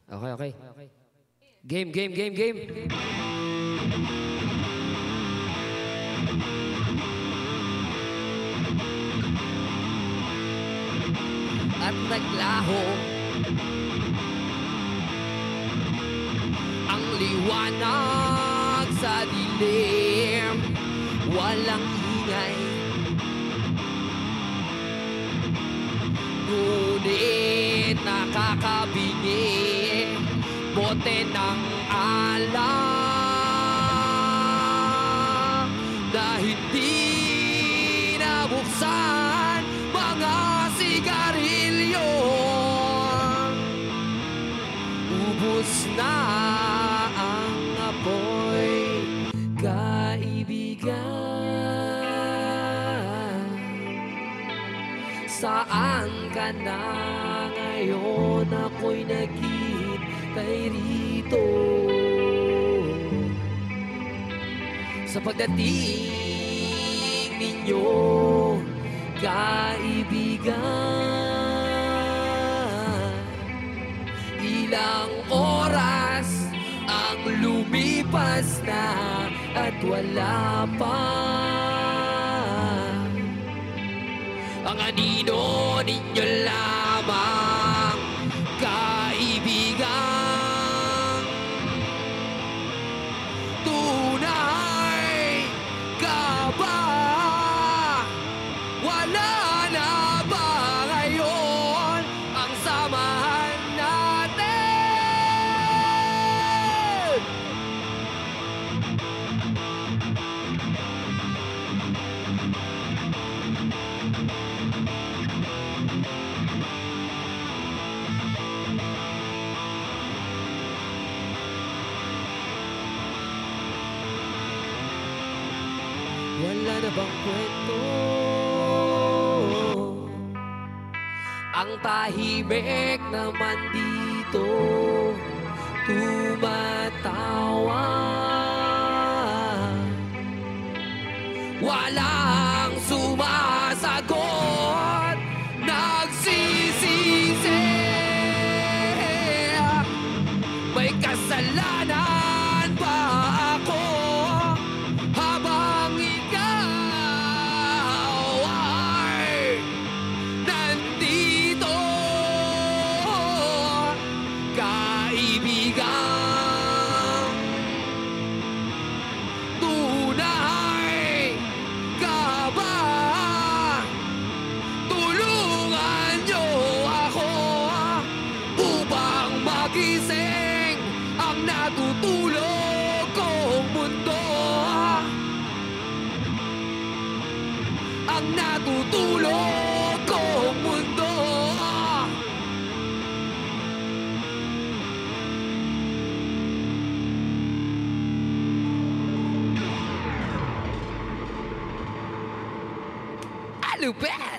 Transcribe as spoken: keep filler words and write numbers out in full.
Okay, okay. Game, game, game, game. At naglaho ang liwanag sa dilim, walang ingay, ngunit nakakabingi, bote ng alak na hindi nabuksan, mga sigarilyo, ubos na ang apoy, kaibigan. Saan ka na ngayon? Ako'y naghihintay rito sa pagdating ninyo, kaibigan. Ilang oras ang lumipas na at wala pa ang anino ninyo lamang, kaibigan. Tunay ka ba? Wala na ba ngayon ang samahan natin? Wala na bang kwento? Ang tahimik naman dito tumatawa. Walang sumasagot, nagsisisi. May kasalanan ba ako habang ikaw ay nandito, kaibigan? Tunay ka ba? Tulungan niyo ako upang magising ang natutulog kong mundo, ang natutulog kong mundo. Alupet!